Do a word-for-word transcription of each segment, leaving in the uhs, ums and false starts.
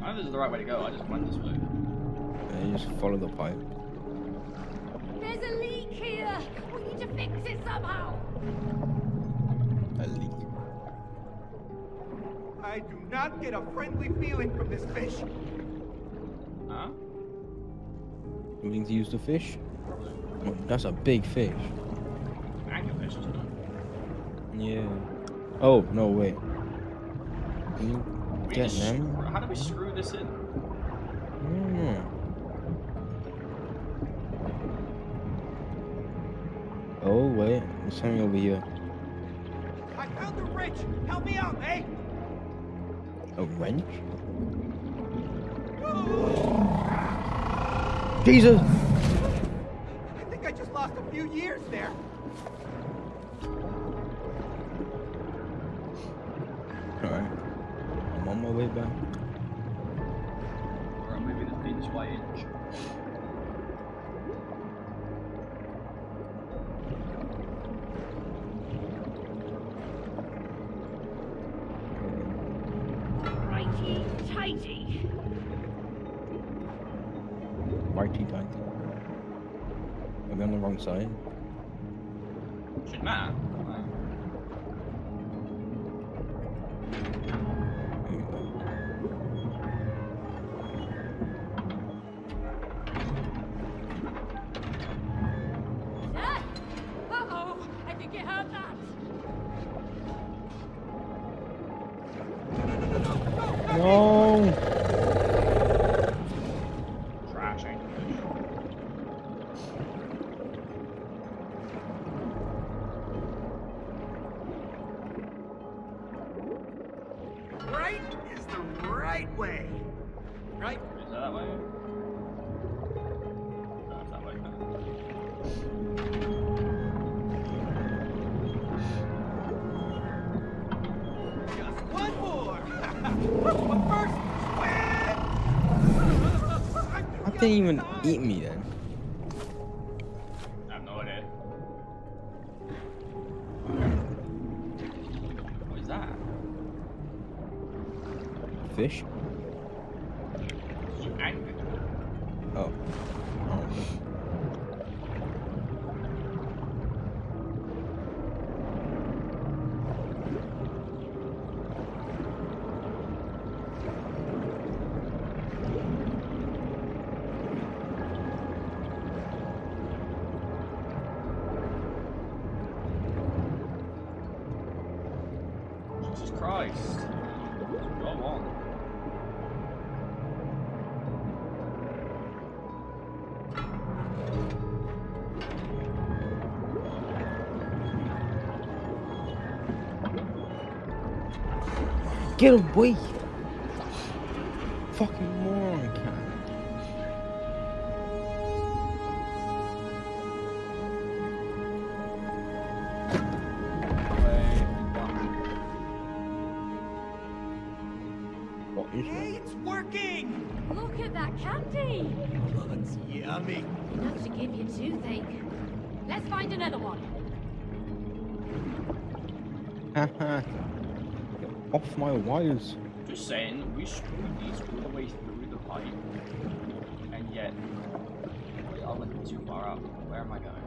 I know this is the right way to go. I just went this way. Yeah, you just follow the pipe. There's a leak here. We need to fix it somehow. A leak. I do not get a friendly feeling from this fish. Huh? You need to use the fish? Probably. Oh, that's a big fish. Anglerfish, isn't it? Yeah. Oh, no, wait. Can you We get just them? screw- How do we screw this in? Mm. Oh, wait. There's something over here. I found the wrench. Help me out, hey! A wrench? Jesus! I think I just lost a few years there. Alright. I'm on my way back. Or maybe the inch by inch. Righty tighty. Righty tighty. Are we on the wrong side? Shouldn't matter. Here we go. Ah! Uh-oh! I think you heard that. No! Trash anglerfish. Right is the right way. Right? Is that that way? No, it's that way. Just one more. But first, swim! How didn't even eat me then? I have no idea. What is that? Fish? It's an anglerfish. Oh. Oh. Jesus Christ. Go on. Get away! Fucking moron, cat. What is Hey, that? it's working! Look at that candy. Oh, that's yummy. Enough to give you toothache. Let's find another one. Haha. Get off my wires. Just saying, we screwed these all the way through the pipe. And yet, wait, I went too far up. Where am I going?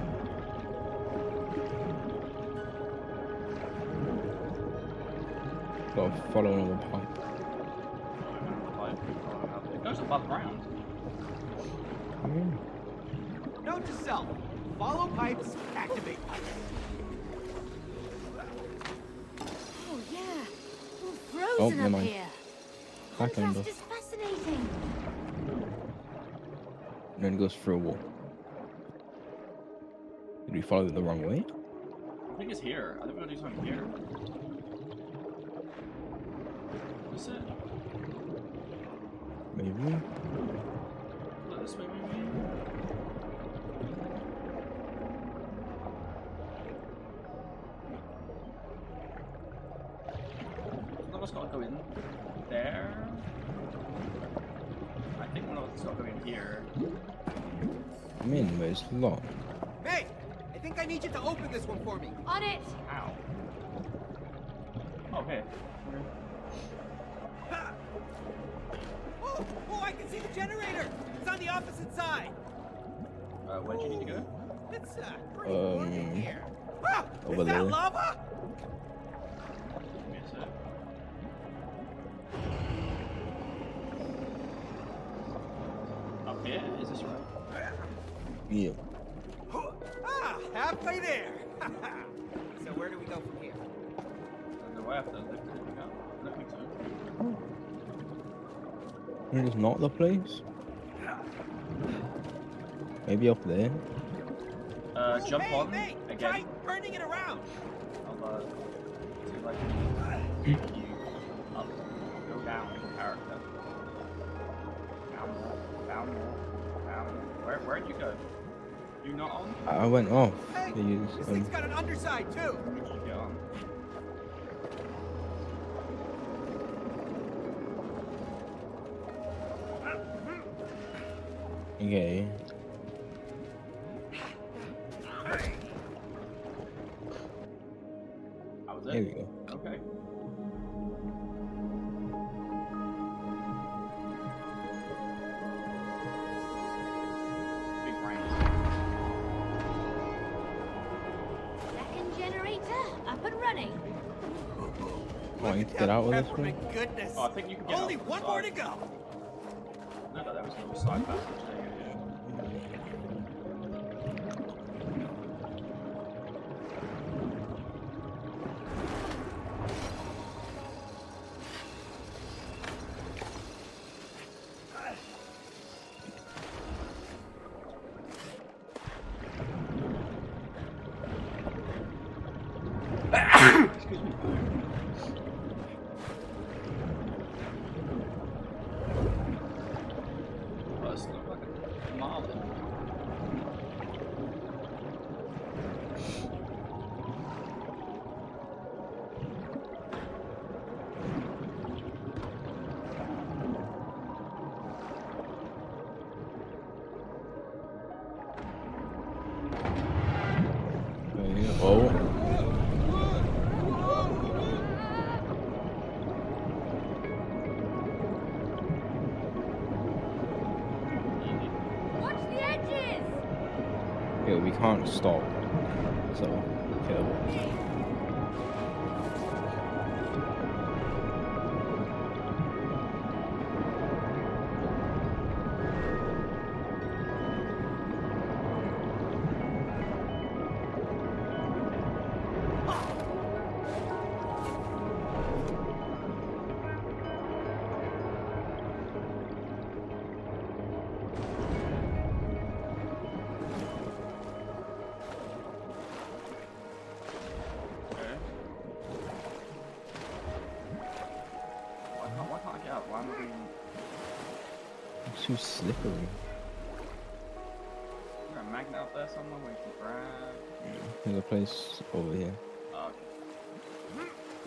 Gotta follow another pipe. It goes above ground. Mm. Note to self: follow pipes, activate pipes. Oh yeah. All Oh, frozen never up mind. here. Back Contrast under. is fascinating. And then it goes through a wall. Did we follow it the wrong way? I think it's here. I think we're gonna do something here. What's it? Maybe. Look this way, maybe? One of us gotta go in there. I think one of us gotta go in here. I'm in, but it's locked. Hey, I think I need you to open this one for me. On it. Ow. Oh, okay. Generator! It's on the opposite side! Uh, where do you need to go? It's uh, pretty Um, warm in here. Ah, over is that there. lava? Give me a sec. Up here? Is this right? Yeah. Ah, halfway there. So where do we go from here? And the way I have to lift it up. I don't think so. It's not the place. Maybe up there. Uh, Oh, jump hey, on mate, again. try turning it around. I'll uh, do like you up, go down in character. Down more, down more, down more. Where where'd you go? You not on? I went off. Hey, to use, this um, thing's got an underside too. Where did you get on? Okay. That was There we it? go. Okay. Big range. Second generator up and running. Oh, I need to Look get at out of that this one. peppermint goodness. Oh, I think you can get Only up to the one more to side. go. No, no, that was a little side passage there. Yeah. Excuse me. Oh, this looks like a marlin. Okay. Oh. Watch the edges! Okay, we can't stop. So, kill. Okay. Why can't, why can't I get up? Why am I being... It's too slippery. Is there a magnet up there somewhere where you can grab? There's a place over here. Oh, okay.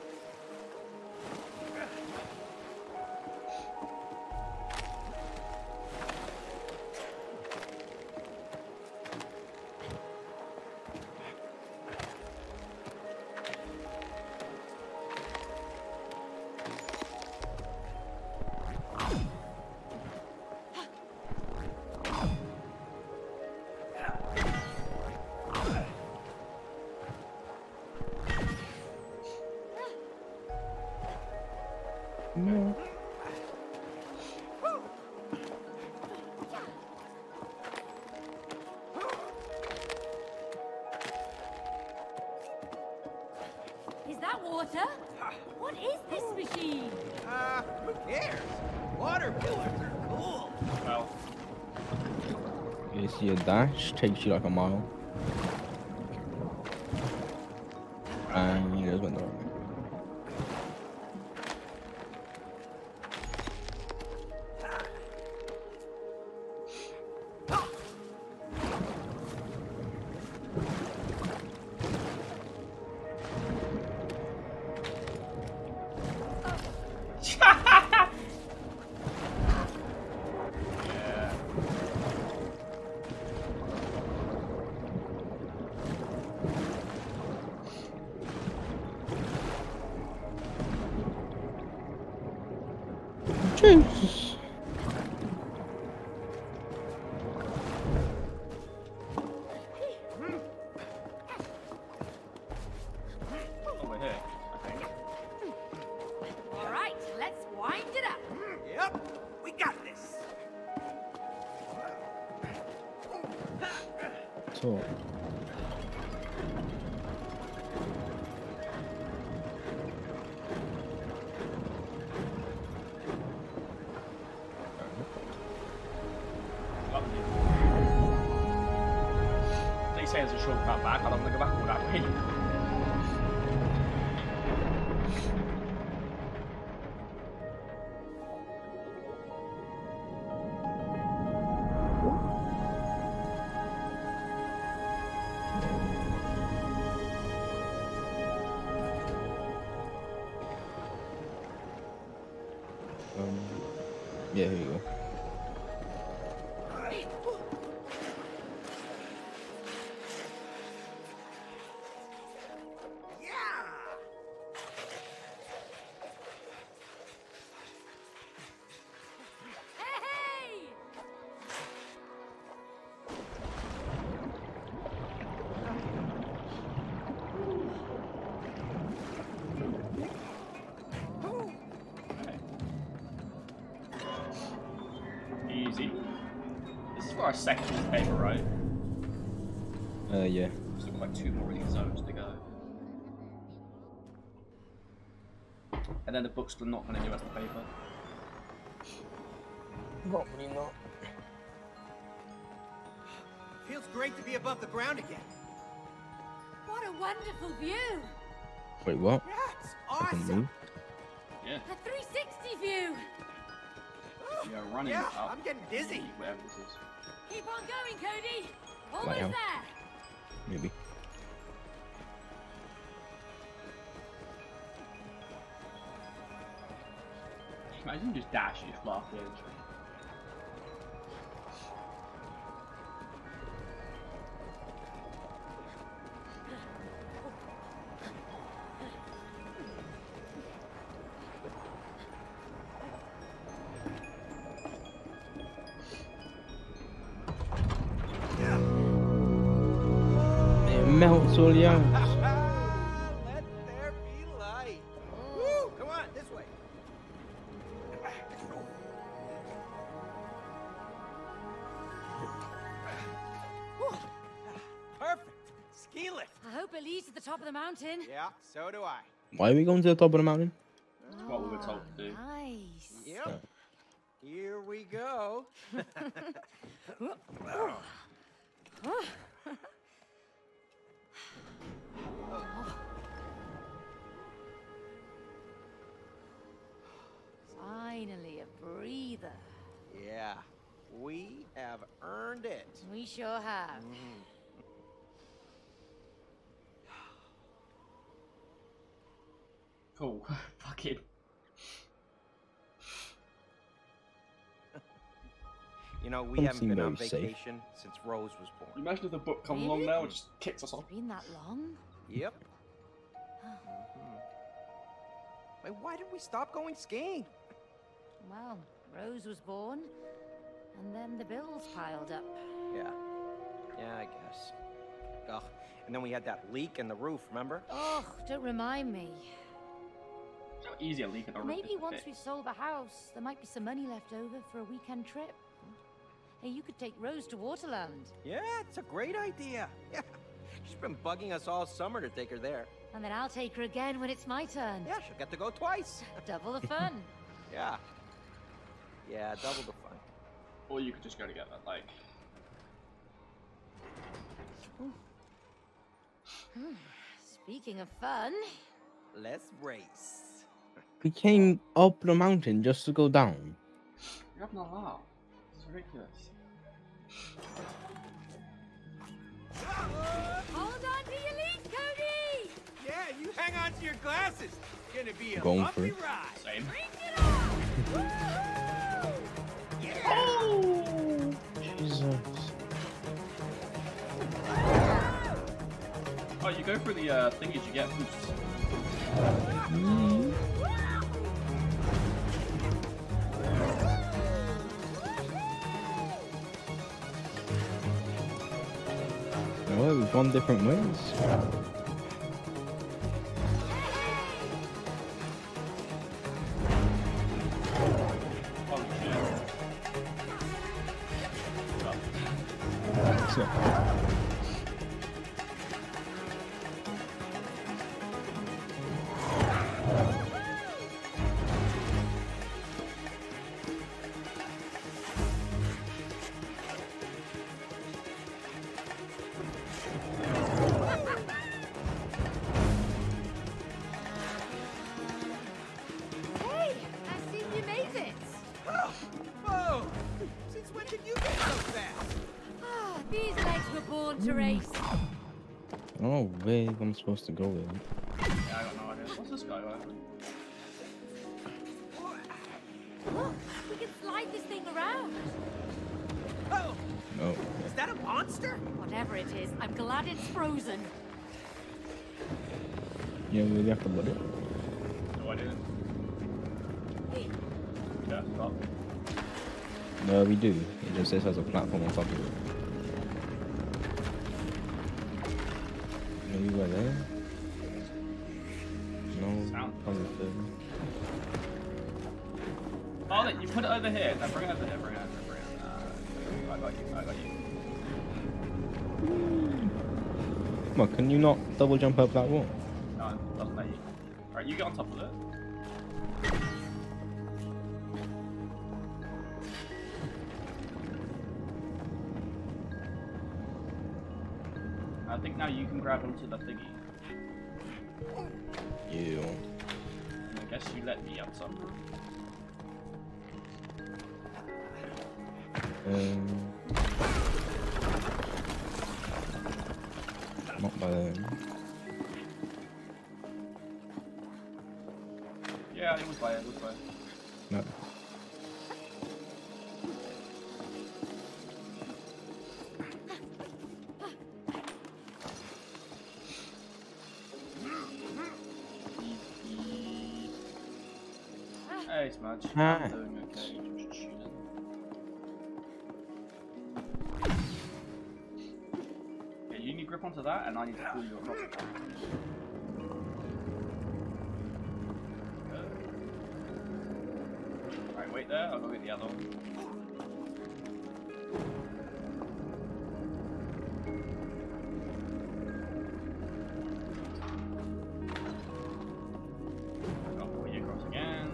No. Is that water? What is this machine? Uh, who cares? Water pillars are cool. Well, You see a dash, takes you like a mile. And you just went the wrong way. yeah. Jesus. talk. They say there's a shortcut back. I don't want to go back all that way. Um, yeah, here you go. Hey! Easy. This is for our second piece of paper, right? Uh, yeah. Still got like two more of these zones to go. And then the book's not going to give us the paper. Probably not. Feels great to be above the ground again. What a wonderful view! Wait, what? Yeah, it's I can awesome. move. Yeah. A three sixty view! We are running Yeah, up. I'm getting dizzy. Whatever this is. Keep on going, Cody! Almost Lighthouse. there! Maybe. Imagine just dash you fly off the edge. It melts all the ice. Let there be light. Woo! Come on, this way. Whew. Perfect. Ski lift. I hope it leads to the top of the mountain. Yeah, so do I. Why are we going to the top of the mountain? That's what we were told to do. Nice. Yep. Here we go. Finally, a breather. Yeah, we have earned it. We sure have. Cool. Fucking. You know, we Don't haven't seem been on very safe. vacation since Rose was born. Imagine if the book comes Really? along now and just kicks us off. Been that long? Yep. Wait, why did we stop going skiing? Well, Rose was born, and then the bills piled up. Yeah. Yeah, I guess. Ugh. And then we had that leak in the roof, remember? Oh, don't remind me. How easy a leak in a roof Maybe is to once fix. we've sold the house, there might be some money left over for a weekend trip. Hey, you could take Rose to Waterland, Yeah, it's a great idea. Yeah. She's been bugging us all summer to take her there. and then I'll take her again when it's my turn. Yeah, she'll get to go twice. Double the fun. Yeah. Yeah, double the fun. Or you could just go together, like. Speaking of fun, Let's race. We came up the mountain just to go down. You're having a laugh. It's ridiculous. hold on to your lead, Cody! Yeah, you hang on to your glasses. It's gonna be a Going for bumpy it. ride. Same. Bring it on! Yeah. Jesus. Oh, you go for the uh, thingies, you get boosts. Mm. Well, we've gone different ways. Oh shit. So, born to race. Oh, where I'm supposed to go then? Yeah, I got no idea. What's this guy like? Look, we can slide this thing around. Oh, Oh, is that a monster? Whatever it is, I'm glad it's frozen. yeah, we really have to look it. No, I didn't. Yeah, stop. No, we do. It just says there's a platform on top of it. Maybe we're there? No, Sound. probably further. Oh, look, you put it over here. No, bring it over here. Bring it over here. Bring it. Uh, I got you. I got you. Come on, can you not double jump up that wall? No, it doesn't let you. Alright, you get on top of it. I think now you can grab onto the thingy. Yeah. And I guess you let me up some. Um, not by then. Yeah, it was by it, it was by it. No. Hey, Smudge. Hi. I'm doing okay. Just chilling. Yeah, you need grip onto that, and I need to pull you across. Alright, wait there. I'll go get the other one. I'll pull you across again.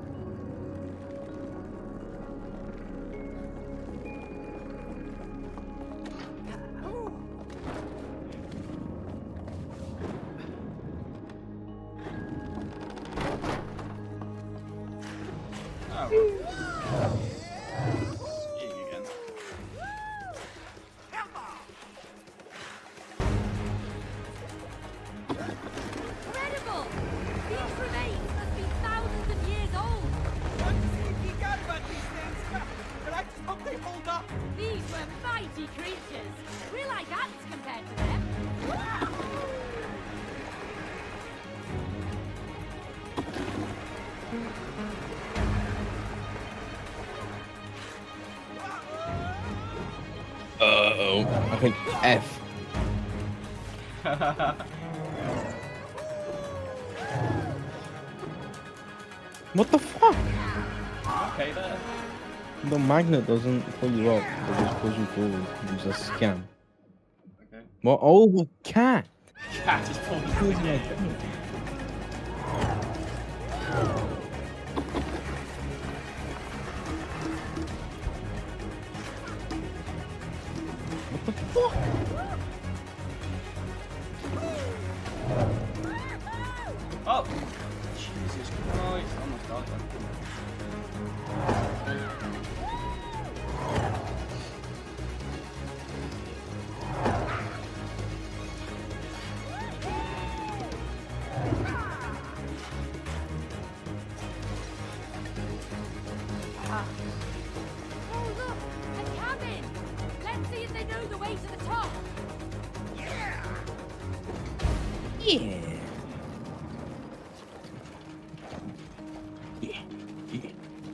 Oh, well. Skiing again. Incredible! These remains must be thousands of years old. You got about these things, but I just hope they hold up. These were mighty creatures. We're like ants compared to them. Uh oh. I think F. What the fuck? Okay there. The magnet doesn't pull you up, it just pulls you forward. It's a scam. Okay. What? Oh, cat! Cat just pulled us in the game. What the fuck? Oh! Jesus Christ. Almost died then. Oh, look! A cabin! Let's see if they know the way to the top. Yeah. Yeah. Yeah.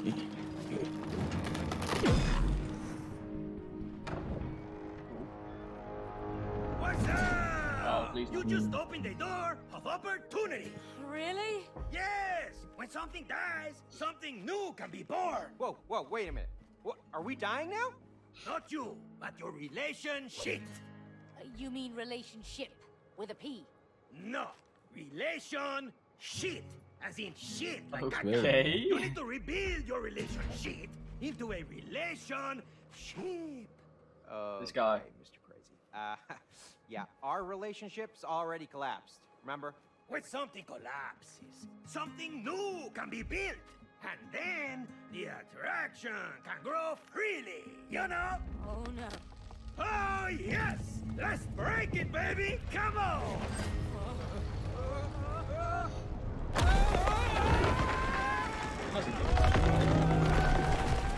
What's up? Oh, please. You just opened the door of opportunity. Really? Yes! When something dies, something new can be born. Whoa, whoa, wait a minute. What? Are we dying now? Not you, but your relationship. Uh, you mean relationship with a P? No, relation shit. As in shit, like Okay. Okay. You need to rebuild your relationship into a relationship. Uh, This guy. Mister Crazy. Uh, yeah, our relationship's already collapsed. Remember? When something collapses, something new can be built. And then the attraction can grow freely, you know? Oh no. Oh, yes! Let's break it, baby! Come on!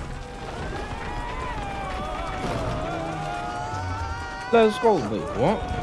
Let's go. Wait, what?